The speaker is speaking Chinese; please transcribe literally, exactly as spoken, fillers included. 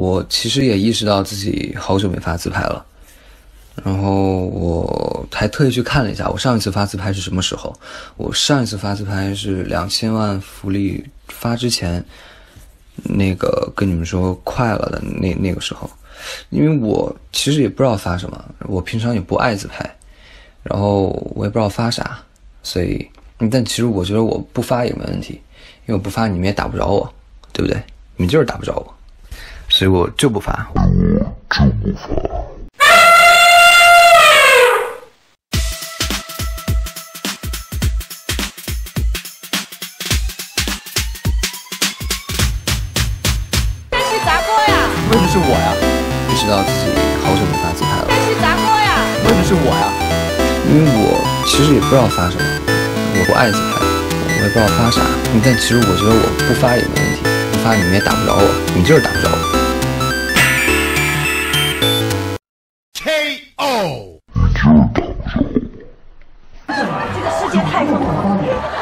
我其实也意识到自己好久没发自拍了，然后我还特意去看了一下，我上一次发自拍是什么时候？我上一次发自拍是两千万福利发之前，那个跟你们说快了的那那个时候，因为我其实也不知道发什么，我平常也不爱自拍，然后我也不知道发啥，所以，但其实我觉得我不发也没问题，因为我不发你们也打不着我，对不对？你们就是打不着我，所以我就不发。我就不发。 为什么是我呀？ 意识到自己好久没发自拍了。 但是砸锅呀？为什么是我呀？ 因为我其实也不知道发什么，我不爱自拍，我也不知道发啥。但其实我觉得我不发也没问题，不发你们也打不着我，你就是打不着我。 K O。 这个世界太疯狂了。